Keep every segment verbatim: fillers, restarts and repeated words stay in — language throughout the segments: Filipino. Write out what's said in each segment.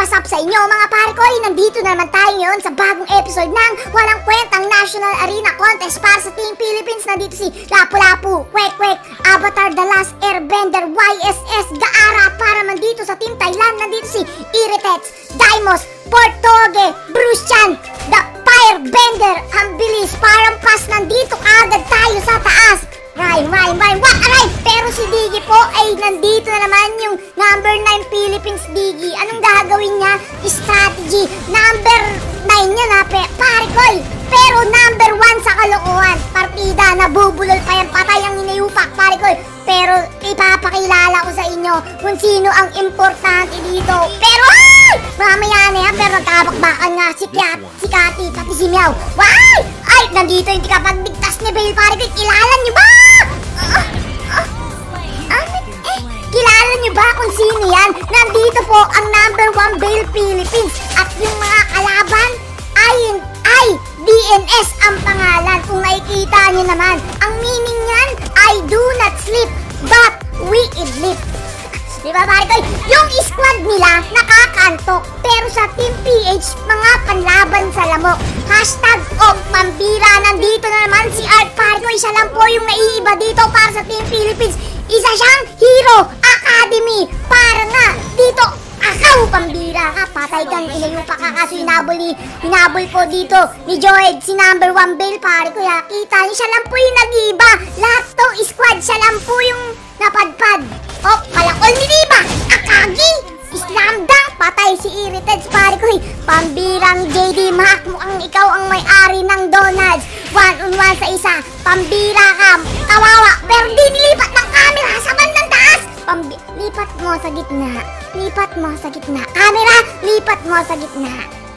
What's up sa inyo mga Parekoy? Nandito na naman tayo ngayon sa bagong episode ng Walang Kwentang National Arena Contest para sa Team Philippines. Nandito si Lapu-Lapu, Kwek-Kwek, Avatar The Last Airbender, Y S S, Gaara. Para mandito sa Team Thailand, nandito si Iritets, Daimos, Portoge, Brucian, The Firebender. Ang bilis, parang pas, nandito agad tayo sa taas. Rhyme, rhyme, rhyme, what a rhyme! Pero si Diggy po ay nandito na naman yung number nine Philippines Diggy. Anong gagawin niya? Strategy. Number nine niya na, Parekoy. Pero number one sa kalokohan. Partida, nabubulol pa yan, patay ang inayupak, Parekoy. Pero ipapakilala ko sa inyo kung sino ang importante dito. Pero ay! Mamaya na yan, pero nagkabakbakan nga si Kiat, si Kati, pati si Meow. Why? Ay, nandito yung tikapagligtas ni Bale, Parekoy. Kilala niyo ba? Uh, uh, uh, eh, kilala niyo ba kung sino yan? Nandito po ang number one Bale Philippines. At yung mga kalaban ay, ay D N S ang pangalan. Kung nakikita niyo naman, ang meaning niyan ay do not sleep, but we idlip. Diba Parekoy? Yung squad nila nakakantok, pero sa Team P H, mga panlaban sa lamok. Hashtag og pambira. Nandito na naman si Art, Parekoy. Siya lang po yung naiiba dito para sa Team Philippines. Isa siyang Hero Academy. Para nga dito, akaw pambira ka. Patay kang inayupa ka kaso hinabol, ni, hinabol po dito ni Joed, si number one Bale, Parekoy. Kita niyo, siya lang po yung nag-iiba. Lahat to squad, siya lang po yung napadpad. Oh, kalakol ni Diba, Akagi, Slam Dunk, patay si Iriteds, Parekoy. Pambirang J D Mac, mukhang ikaw ang may-ari ng Donuts. One on one sa isa, pambira ka, kawawa, pero di nilipat ng camera sa bandang taas. Pambi lipat mo sa gitna, lipat mo sa gitna, camera, lipat mo sa gitna.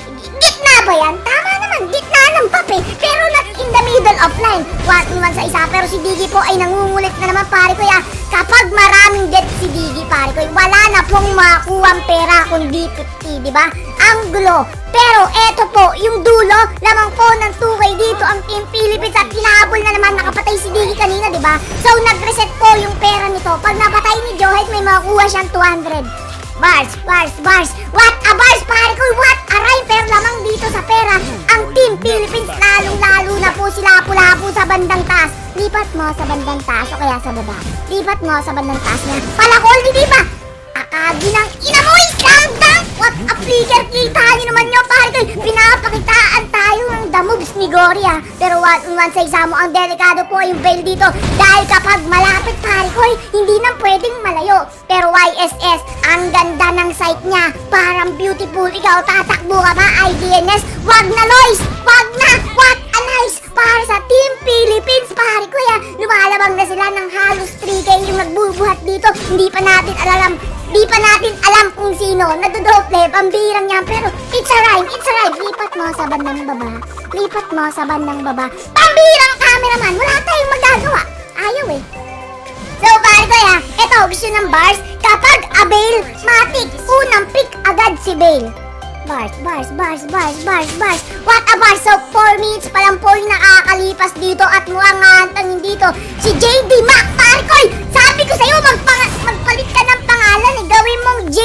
Gitna ba yan? Tama naman, gitna ng pape, pero not in the middle of line. One on one sa isa, pero si Diggy po ay nangungulit na naman, Parekoy. Kapag maraming death si Diggy, Parekoy, wala na pong makuha pera kundi fifty, di ba? Ang gulo. Pero eto po, yung dulo, lamang po ng two K dito ang Team Philippines at hinahabol na naman, nakapatay si Diggy kanina, di ba? So nag-reset po yung pera nito. Pag napatay ni Johed, may makuha siyang two hundred. Bars, bars, bars. What a bars, Parekoy, what a rhyme. Pero lamang dito sa pera, ang Team Philippines, lalong-lalo na po sila Lapu-Lapu sa bandang taas. Lipat mo sa bandang taas o kaya sa baba. Lipat mo sa bandang taas niya. Palakol ni Diba? Akagi ng inamoy, Slam Dunk. What a flicker. Kita niyo naman nyo, Parekoy. Pinapakitaan tayo ng the moves ni Goria. Pero one on one sa isa mo, ang delikado po yung Bale dito. Dahil kapag malapit, Parekoy, hindi na pwedeng malayo. Pero Y S S, ang ganda ng sight niya. Parang beautiful. Ikaw, tatakbo ka ba, I D N S? Wag na, Lois. Wag na. What a nice. Para sa Team Philippines, Parekoy, lumalabang na sila ng halos three K yung nagbubuhat dito. Hindi pa natin alam. Di pa natin alam kung sino. Nadodople, pambirang yan. Pero it's a rhyme, it's a rhyme. Lipat mo sa bandang baba. Lipat mo sa bandang baba. Pambirang cameraman. Wala tayong magagawa. Ayaw eh. So, Parekoy ha, eto, gusto ng bars. Kapag a Bale, matik, unang pick agad si Bale. Bars, bars, bars, bars, bars, bars. What a bars. So, four minutes pa lang po yung nakakalipas dito. At mukhang ngantangin dito si J D Mac, Parekoy. Sabi ko sa'yo, magpalit ka ng pangalan eh. Gawin mong J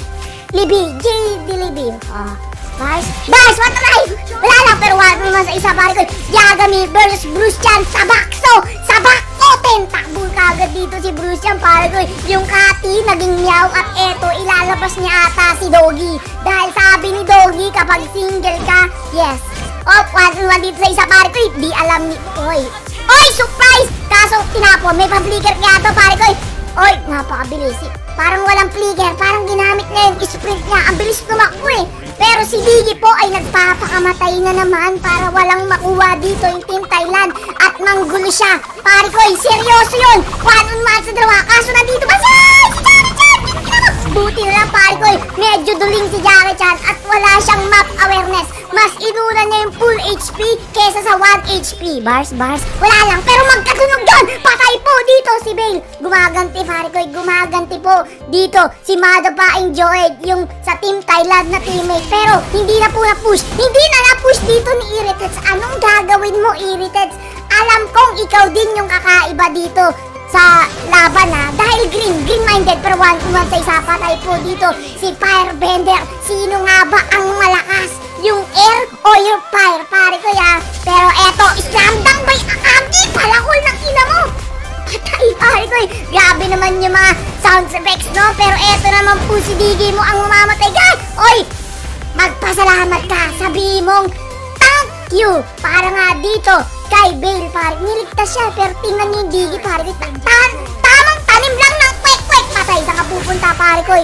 Libby, J D Libby. Oh, bars, bars, what a life. Wala lang, pero wala naman sa isa, Parekoy. Yagami versus Brucian, Sabakso, Sabako, tentakbol kagad dito si Brucian, Parekoy. Yung Kati, naging Meow, at eto, ilalabas niya ata si Doggy. Dahil sabi ni Doggy, kapag single ka, yes. Oh, one on one dito sa isa, Parekoy. Di alam ni, oy. Oy, surprise! Kaso, tinapon, may pa-flicker kaya to, Parekoy. Oy, napakabilis. Parang walang flicker, parang ginamit na yung sprint niya. Ang bilis tumakbo eh. Pero si Diggy po ay nagpapakamatay na naman para walang makuha dito yung Team Thailand. At manggulo siya. Parekoy, seryoso yun. One on one sa dalawa. Kaso nandito ba siya? Si Jackie Chan! Buti na lang, Parekoy. Medyo duling si Jackie Chan at wala siyang map awareness. Mas inuna niya yung full H P kesa sa one H P. Bars, bars. Wala lang. Pero magkatunog yun. Patay po dito si Bale. Gumaganti, Parekoy. Gumaganti po dito si Madapaing Joed, yung sa Team Thailand na teammate. Pero hindi na po na-push. Hindi na na-push dito ni Iriteds. Anong gagawin mo, Iriteds? Alam kong ikaw din yung kakaiba dito sa laban ha. Dahil green, green-minded. Pero one on one sa isa, patay po dito si Firebender, si sino nga ba ang malakas? Yung air o yung fire, pare ko ya. Pero eto, slam dunk by Akagi, palakol ng ina mo. Patay, pare ko. Grabe naman yung mga sound effects, no? Pero eto naman po si Diggy mo ang mamamatay ka. Oy, magpasalamat ka. Sabihin mong thank you. Para nga dito kay Bale, pare. Niligtas siya, pero tingnan niyo yung Diggy, pare. Tan tamang tanim lang ng kwek-kwek. Patay, saan ka pupunta, pare ko?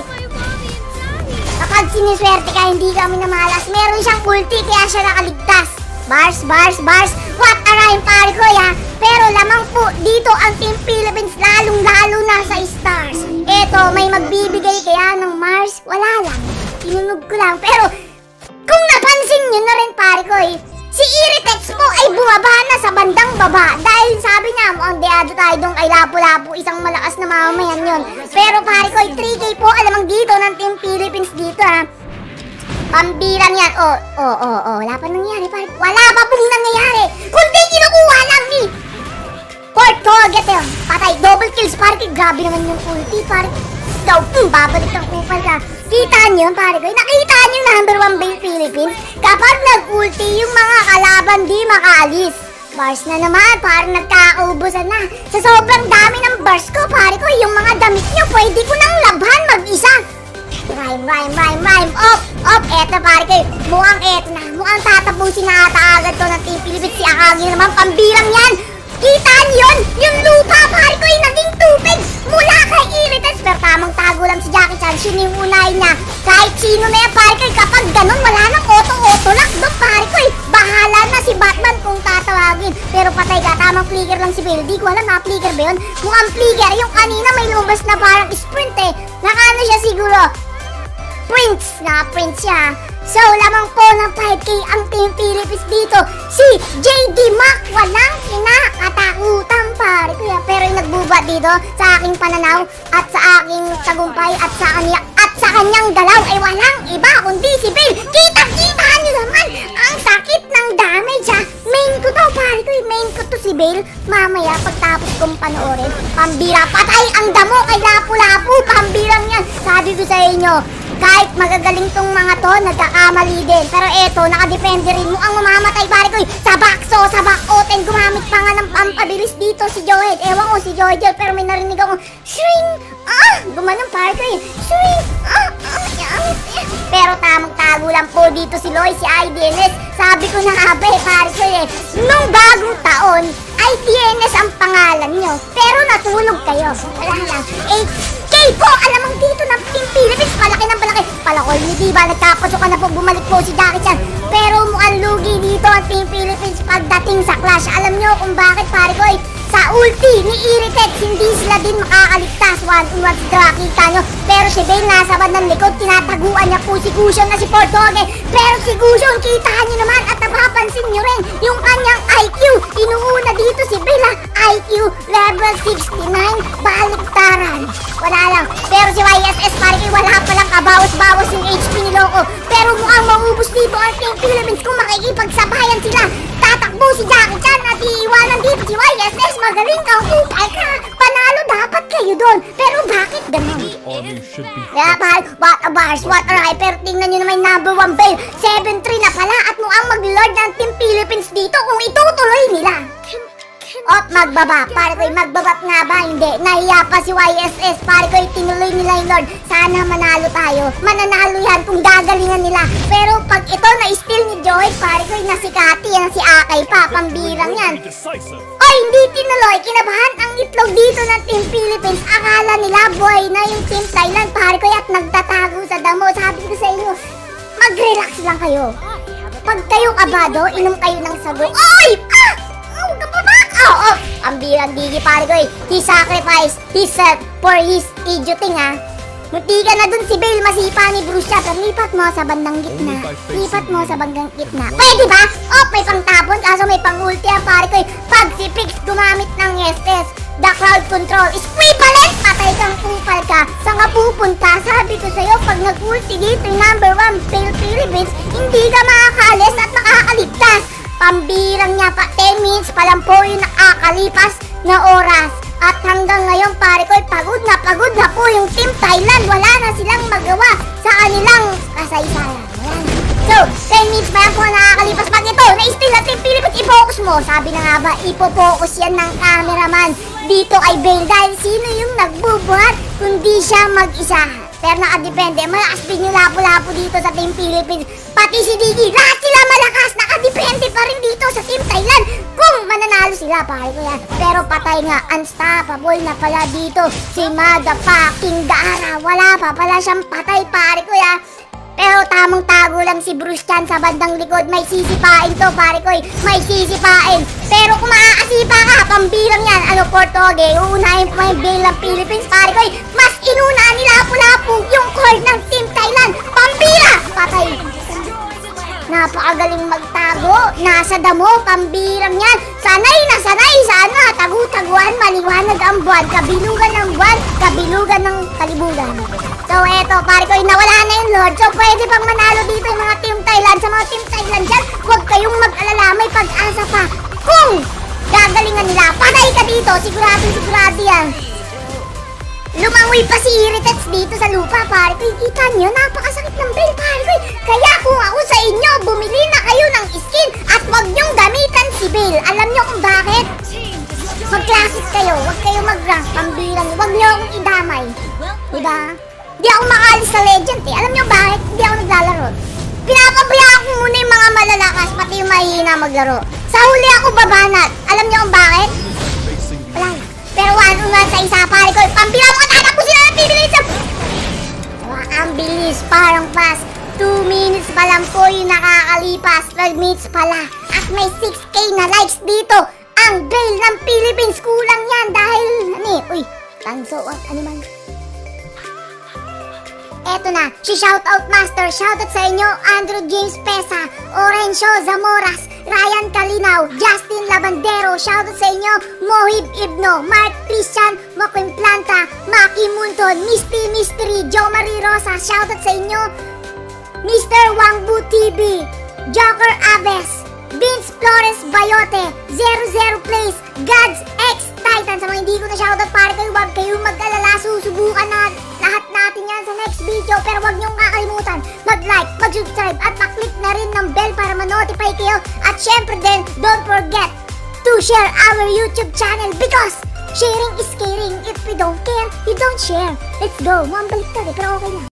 Kapag siniswerte ka, hindi kami namalas. Meron siyang ulti, kaya siya nakaligtas. Bars, bars, bars. What a rhyme, pare ko, ya. Pero lamang po dito ang Team Philippines, lalong-lalo na sa stars. Eto, may magbibigay kaya ng Mars? Wala lang. Tinunog ko lang. Pero kung napansin nyo na rin, pare ko, eh, si Iritex po ay bumaba na sa bandang baba. Dahil sabi niya, mukhang deado tayo doon kay Lapu-Lapu. Isang malakas na mamamayan yun. Pero pare ko, three K po alamang dito ng Team Philippines dito, ha. Pambirang yan. Oh, oh, oh, oh. Wala pa nangyari, pare. Wala pa pong nangyayari. Kundi kinukuha lang ni Port Target yun. Patay, double kills, pare ko. Grabe naman yung ulti, pare. Daw, hmm, babalik ang kupal ka. Kita nyo, pare ko. Nakita nyo yung number one Bale Philippines. Kapag nag-ulti, yung mga kalaban di makaalis. Bars na naman, parang nagkakaubusan na. Sa sobrang dami ng bars ko, pare ko, yung mga damit nyo, pwede ko nang labhan mag-isa. Rhyme, rhyme, rhyme, rhyme. Op, op, eto, pare ko. Mukhang eto na. Mukhang tatapusin na ata agad to ng Team Philippines. Si Akagi naman, pambirang yan. Kita nyo yun? Yung lupa, pare ko, yung naging tubig mula kay Iritex. Pero tamang tago lang si Jackie Chan. Sinimunahin niya. Kahit sino na yan, pare ko, kapag ganun, wala nang auto-auto lock doon, pare ko. Bahala na si Batman kung tatawagin. Pero patay ka, tamang flicker lang si Bale. Di ko alam na flicker ba yun? Mukhang flicker. Yung kanina may lumabas na parang sprint eh. Nakano siya siguro? Prince. Na-prince siya. So, lamang po ng five K ang Team Philippines dito. Si J D Mac, walang kinakatakutan, pare ko. Pero yung nagbuba dito sa aking pananaw at sa aking tagumpay at sa kanya at sa kanyang galaw ay walang iba kundi si Bale. Kita-kita nyo naman ang sakit ng damage, ha. Main ko to, pare ko. Main ko to si Bale. Mamaya, pagtapos kong panoorin, pambira, patay ang damo kay Lapu-Lapu. Pambirang yan. Sabi ko sa inyo, kahit magagaling tong mga to, nagkakamali din. Pero eto, nakadepende rin mo ang mamamatay, pare ko. Sa bakso, sa bakoten, gumamit pa nga ng pampabilis dito si Joed. Ewan ko si Joed, pero may narinig akong shring. Ah, gumanong, pare ko. Shring. Ah, ah, ah. Pero tamang tago lang po dito si Loy, si I D N S. Sabi ko na nga ba, eh, pare ko eh. Nung bagong taon, I D N S ang pangalan nyo. Pero natulog kayo. Wala lang. eight K po, alamang dito ng Team Philippines. Palaki ng palaki. Palakol nyo, diba? Nagkapasok na po, bumalik po si Jackie Chan. Pero mukhang lugi dito ang Team Philippines pagdating sa clash. Alam nyo kung bakit, pare ko, eh. Sa ulti ni Iritex, hindi sila din makakaligtas. One on one, kita nyo. Pero si Bale nasa bandang likod, tinataguan niya po si Gusion na si Portoge. Pero si Gusion, kita nyo naman at napapansin nyo rin yung kanyang I Q. Inuuna dito si Bale, I Q level sixty-nine, baliktaran. Wala lang. Pero si Y S S, pare kayo, wala palang kabawas-bawas yung H P ni Loco. Pero mukhang maubos dito ang Team Philippines kung makikipagsabayan sila. Tatakbo si Jackie Chan at iiwanan dito si Y S S. Magaling kang upay ka. Panalo dapat kayo doon. Pero bakit ganun? Kaya pal, what a bars, what a ride. Pero tingnan nyo naman number one Bale. seven three na pala at mukhang mag-lord ng Team Philippines dito kung itutuloy nila. Op, magbaba. Pare ko'y magbabat nga ba? Hindi. Nahiya pa si Y S S. Pare ko'y tinuloy nila yung Lord. Sana manalo tayo. Mananalo yan kung gagalingan nila. Pero pag ito na-steal ni Joey, pare ko'y nasikati yan si Akay pa. Pambirang yan. Oy, hindi tinuloy. Kinabahan ang itlog dito ng Team Philippines. Akala nila buhay na yung Team Thailand. Pare ko'y at nagtatago sa damo. Sabi ko sa inyo, mag-relax lang kayo. Pag kayo kabado, inom kayo ng sago. Oy! Ah! Oh, kapabak! Oh, oh! Ang birang digi, pare ko eh. He sacrificed himself for his idioting, ha. Munti ka na dun si Bale, masipa ni Bruce siya. Pero lipat mo sa bandang gitna. Lipat mo sa bandang gitna. Pwede ba? Oh, may pangtapon, kaso may pang-ulti, ha, pare ko eh. Pag si Pix gumamit ng S S, the crowd control is equivalent. Patay kang kupal ka. Saan ka pupunta? Sabi ko sa'yo, pag nag-ulti dito yung number one Bale Philippines, hindi ka makakaalis at makakaligtas. Pambirang niya pa, ten minutes pa lang po yung nakakalipas na oras. At hanggang ngayon, pare ko, pagod na pagod na po yung Team Thailand. Wala na silang magawa sa kanilang isa-isa lang. Ayan. So, ten minutes pa yan po nakakalipas. Pag ito, na-steal na Team Philippines, i-focus mo. Sabi na nga ba, ipo-focus yan ng cameraman dito kay Bale. Dahil sino yung nagbubuhat, kundi siya mag-isa. Pero nakadepende, malakas din yung lapo-lapo dito sa Team Philippines. Pati si Diggy, lahat sila malakas, nakadepende pa rin dito sa Team Thailand. Kung mananalo sila, pare ko yan. Pero patay nga, unstoppable na pala dito si motherfucking Dara. Wala pa pala siyang patay, pare ko yan. Pero tamang tago lang si Bruce Chan sa bandang likod. May sisipain to, pare ko, may sisipain. Pero kung makakasipa ka, pambirang yan. Ano, Portoge, uunahin po yung Bale ng Philippines, pare ko. Mas inuna nila lapu-lapu yung core ng Team Thailand. Pambira! Patay. Napakagaling magtago. Nasa damo, pambirang yan. Sanay na sanay. Sana tagu-taguan, maliwanag ang buwan. Kabilugan ng buwan, kabilugan ng kalibugan. So eto, pare ko, nawala na yung Lord. So pwede pang manalo dito yung mga Team Thailand. Sa mga Team Thailand dyan, huwag kayong mag-alala. May pag-asa pa. Kung gagalingan nila, patay ka dito. Sigurado, sigurado yan. Lumangoy pa si Irritants dito sa lupa, pare ko. Kita nyo, napakasakit ng Bale, pare ko. Kaya kung ako sa inyo, bumili na kayo ng skin at wag nyong gamitan si Bale. Alam nyo kung bakit? Mag-classic kayo, wag kayo mag-rank, pambilang. Wag nyo akong idamay. Diba? Di ako makaalis sa Legend eh. Alam nyo bakit? Hindi ako naglalaro. Pinapabayaan ko muna yung mga malalakas, pati yung mahihina maglaro. Sa huli ako babanat. Alam nyo kung bakit? Wala. Pero one on one sa isa, pare ko. Pambilang mo, tatakbo sila ng pibilis. Wah, ang bilis, parang fast. two minutes pa lang po yung nakakalipas. twelve minutes pala. At may six K na likes dito. Ang Bale ng Philippines. Kulang yan dahil, ano eh, uy, tanso, what, ano man. Eto na, si Shoutout Master, shoutout sa inyo, Andrew James Pesa, Orencio Zamoras, Ryan Kalinaw, Justin Labandero, shoutout sa inyo, Mohib Ibno, Mark Christian, Moquim Planta, Maki Munton, Misty Mystery, Joe Marie Rosa, shoutout sa inyo, Mister Wangbu T V, Joker Aves, Vince Flores Bayote, zero zero Place, Gods X Titan. Sa mga hindi ko na shoutout, pare kayo, wag kayong mag-alala, susubukan na lahat natin yan sa next video. Pero wag niyong kakalimutan mag-like, mag-subscribe at mag-click na rin ng bell para ma-notify kayo. At syempre din, don't forget to share our YouTube channel because sharing is caring. If we don't care, you don't share. Let's go. Mukhang baliktad eh, pero okay lang.